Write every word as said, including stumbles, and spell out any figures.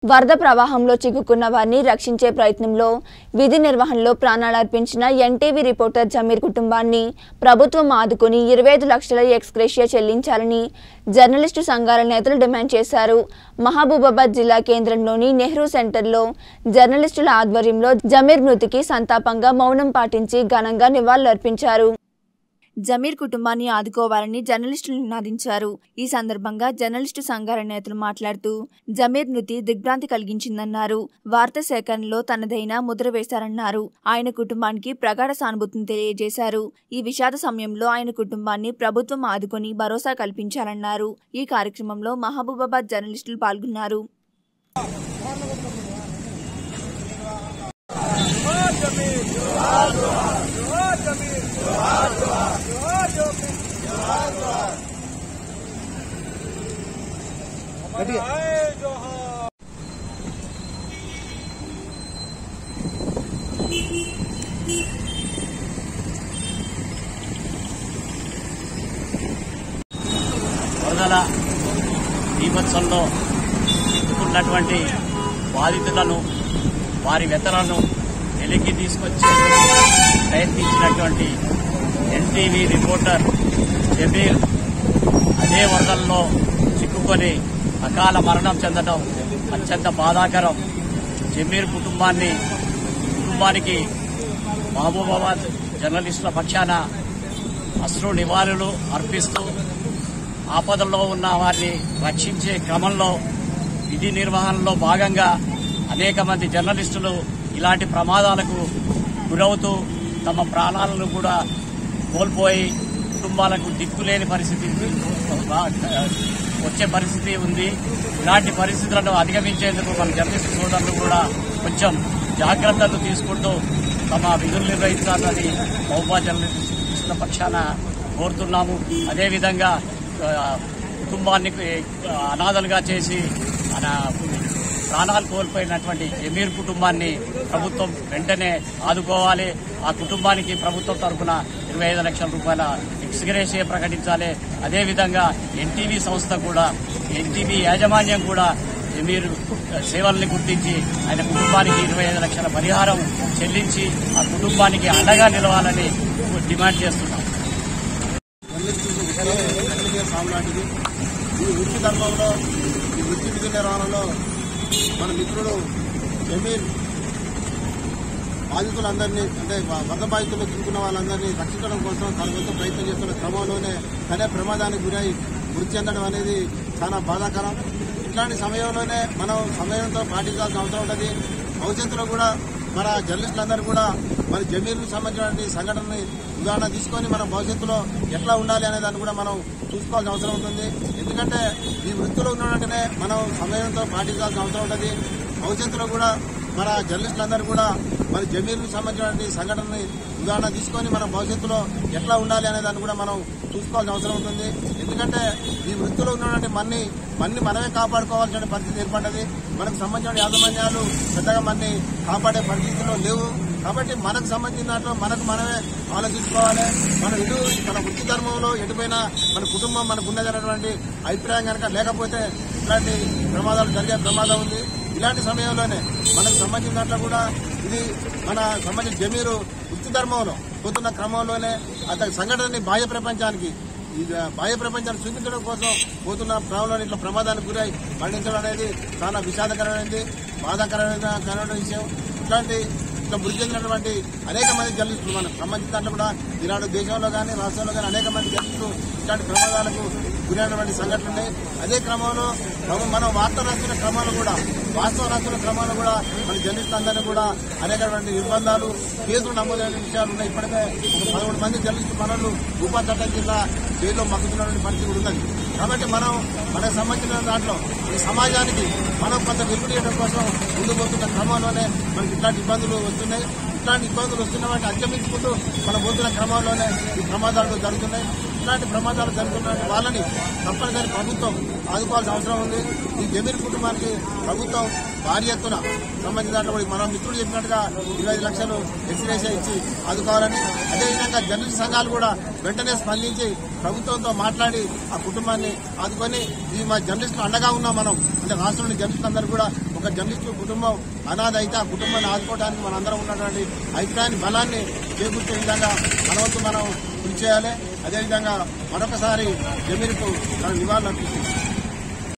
వరద ప్రవాహంలో చిక్కుకున్న వారిని రక్షించే ప్రయత్నంలో విధి నిర్వహణలో ప్రాణాలర్పించిన ఎన్టీవీ రిపోర్టర్ జమీర్ కుటుంబాన్ని ప్రభుత్వం ఆదుకొని ఇరవై ఐదు లక్షల ఎక్స్‌గ్రేషియా చెల్లించాలని జర్నలిస్టు సంఘాల నేతలు డిమాండ్ చేశారు. మహబూబాబాద్ జిల్లా కేంద్రంలోని నెహ్రూ సెంటర్లో జర్నలిస్టుల ఆధ్వర్యంలో జమీర్ మృతికి సంతాపంగా మౌనం పాటించి ఘనంగా నివాళులర్పించారు. జమీర్ కుటుంబాన్ని ఆదుకోవాలని జర్నలిస్టులు నినాదించారు. ఈ సందర్భంగా జర్నలిస్టు సంఘాల నేతలు మాట్లాడుతూ జమీర్ మృతి దిగ్భ్రాంతి కలిగించిందన్నారు. వార్తా సేకరణలో తనదైన ముద్ర వేశారన్నారు. ఆయన కుటుంబానికి ప్రగాఢ సానుభూతిని తెలియజేశారు. ఈ విషాద సమయంలో ఆయన కుటుంబాన్ని ప్రభుత్వం ఆదుకొని భరోసా కల్పించాలన్నారు. ఈ కార్యక్రమంలో మహబూబాబాద్ జర్నలిస్టులు పాల్గొన్నారు. వరదల బీభత్సంలో ఉన్నటువంటి బాధితులను వారి వ్యతలను వెలికి తీసుకొచ్చే ప్రయత్నించినటువంటి ఎన్టీవీ రిపోర్టర్ జమీర్ అదే వరదల్లో చిక్కుకొని అకాల మరణం చెందడం అత్యంత బాధాకరం. జమీర్ కుటుంబాన్ని కుటుంబానికి మహబూబాబాద్ జర్నలిస్టుల పక్షాన అశ్రు నివాళులు అర్పిస్తూ ఆపదల్లో ఉన్న వారిని రక్షించే క్రమంలో విధి నిర్వహణలో భాగంగా అనేక మంది జర్నలిస్టులు ఇలాంటి ప్రమాదాలకు గురవుతూ తమ ప్రాణాలను కూడా కోల్పోయి కుటుంబాలకు దిక్కులేని పరిస్థితి వచ్చే పరిస్థితి ఉంది. ఇలాంటి పరిస్థితులను అధిగమించేందుకు మన జర్నలిస్టు సోదరులు కూడా కొంచెం జాగ్రత్తలు తీసుకుంటూ తమ విధులు నిర్వహించాలని మహబూబా జర్నలిస్టుల పక్షాన కోరుతున్నాము. అదేవిధంగా కుటుంబాన్ని అనాథలుగా చేసి మన ప్రాణాలు కోల్పోయినటువంటి జమీర్ కుటుంబాన్ని ప్రభుత్వం వెంటనే ఆదుకోవాలి. ఆ కుటుంబానికి ప్రభుత్వం తరఫున ఇరవై ఐదు లక్షల రూపాయల ఎక్స్‌గ్రేషియా ప్రకటించాలి. అదేవిధంగా ఎన్టీవీ సంస్థ కూడా ఎన్టీవీ యాజమాన్యం కూడా జమీర్ సేవల్ని గుర్తించి ఆయన కుటుంబానికి ఇరవై ఐదు లక్షల పరిహారం చెల్లించి ఆ కుటుంబానికి అండగా నిలవాలని డిమాండ్ చేస్తున్నాం. ఈ వృత్తి ధర్మంలో ఈ వృత్తి విధి నిర్వహణలో మన మిత్రుడు జమీర్ బాధితులందరినీ అంటే వరద బాధితులు చిక్కుకున్న వాళ్ళందరినీ రక్షించడం కోసం తన వంతు ప్రయత్నం చేస్తున్న క్రమంలోనే తనే ప్రమాదానికి గురై మృతి చెందడం అనేది చాలా బాధాకరం. ఇట్లాంటి సమయంలోనే మనం సమయంతో పాటించాల్సిన అవసరం ఉంటుంది. భవిష్యత్తులో కూడా మన జర్నలిస్టులందరూ కూడా మరి జమీర్కు సంబంధించిన సంఘటనని ఉదాహరణ తీసుకొని మన భవిష్యత్తులో ఎట్లా ఉండాలి అనే దాన్ని కూడా మనం చూసుకోవాల్సిన అవసరం ఉంటుంది. ఎందుకంటే ఈ వృత్తిలో ఉన్నట్టునే మనం సమయంతో పాటించాల్సిన అవసరం ఉంటుంది. భవిష్యత్తులో కూడా మన జర్నలిస్టులందరూ కూడా మరి జమీర్కు సంబంధించిన సంఘటనని ఉదాహరణ తీసుకొని మన భవిష్యత్తులో ఎట్లా ఉండాలి అనే దాన్ని కూడా మనం చూసుకోవాల్సిన అవసరం ఉంటుంది. ఎందుకంటే ఈ వృత్తిలో ఉన్నటువంటి మన్ని మన్ని మనమే కాపాడుకోవాల్సిన పరిస్థితి ఏర్పడ్డది. మనకు సంబంధించిన యాజమాన్యాలు పెద్దగా మన్ని కాపాడే పరిస్థితుల్లో లేవు. కాబట్టి మనకు సంబంధించిన దాంట్లో మనకు మనమే ఆలోచించుకోవాలి. మన ఇటు మన వృత్తి ధర్మంలో ఎటుపోయినా మన కుటుంబం మనకు ఉన్నదనేటువంటి అభిప్రాయం కనుక లేకపోతే ఇలాంటి ప్రమాదాలు జరిగే ప్రమాదం ఉంది. ఇలాంటి సమయంలోనే మనకు సంబంధించిన దాంట్లో కూడా ఇది మన సంబంధించిన జమీరు వృత్తి ధర్మంలో పోతున్న క్రమంలోనే అతని సంఘటనని బాహ్య ప్రపంచానికి ఈ బాహ్య ప్రపంచాన్ని చూపించడం కోసం పోతున్న క్రమంలో ఇట్లా ప్రమాదానికి గురై మరణించడం అనేది చాలా విషాదకరమైనది, బాధాకరమైన విషయం. ఇట్లాంటి ఇట్లా మృతి చెందినటువంటి అనేక మంది జర్నలిస్టులు మనకు సంబంధించిన దాంట్లో కూడా ఈనాడు దేశంలో కానీ రాష్ట్రంలో కానీ అనేక మంది జర్నలిస్టులు ఇట్లాంటి ప్రమాదాలకు గురైనటువంటి సంఘటనలు ఉన్నాయి. అదే క్రమంలో మనం వార్త రాస్తున్న క్రమంలో కూడా వాస్తవ రాస్తున్న క్రమంలో కూడా మన జర్నలిస్టులందరినీ కూడా అనేకటువంటి నిర్బంధాలు కేసులు నమోదైన విషయాలు ఉన్నాయి. ఇప్పటికే ఒక పదమూడు మంది జర్నలిస్టు మనలు ఉపా చట్టం కింద జైల్లో మగ్గుతున్నటువంటి పరిస్థితి కూడా ఉన్నది. కాబట్టి మనం మనకు సంబంధించిన దాంట్లో ఈ సమాజానికి మనం కొంత వెలుగుడియడం కోసం ముందు పోతున్న క్రమంలోనే మనకి ఇట్లాంటి ఇబ్బందులు వస్తున్నాయి. ఇట్లాంటి ఇబ్బందులు వస్తున్న వాటిని అధిగమించుకుంటూ మనం పోతున్న క్రమంలోనే ఈ ప్రమాదాలు జరుగుతున్నాయి. ఇట్లాంటి ప్రమాదాలు జరుగుతున్న వాళ్ళని తప్పనిసరి ప్రభుత్వం ఆదుకోవాల్సిన అవసరం ఉంది. ఈ జమీర్ కుటుంబానికి ప్రభుత్వం భారీ ఎత్తున సంబంధించిన దాంట్లో మన మిత్రులు చెప్పినట్టుగా ఇరవై ఐదు లక్షలు ఎక్స్‌గ్రేషియా ఇచ్చి ఆదుకోవాలని, అదేవిధంగా జర్నలిస్ట్ సంఘాలు కూడా వెంటనే స్పందించి ప్రభుత్వంతో మాట్లాడి ఆ కుటుంబాన్ని ఆదుకొని ఈ మా జర్నలిస్టులు అండగా ఉన్నాం. మనం అంటే రాష్ట్రంలోని జర్నలిస్టులు అందరూ కూడా ఒక ఒక జర్నలిస్టు కుటుంబం అనాథ అయితే ఆ కుటుంబాన్ని ఆదుకోవడానికి మనందరం ఉన్నటువంటి ఐక్యాన్ని బలాన్ని చేకూర్చే విధంగా మనవంతు మనం కృషి చేయాలి. అదేవిధంగా మరొకసారి జమీర్కు నివాళులు అర్పిస్తున్నాం.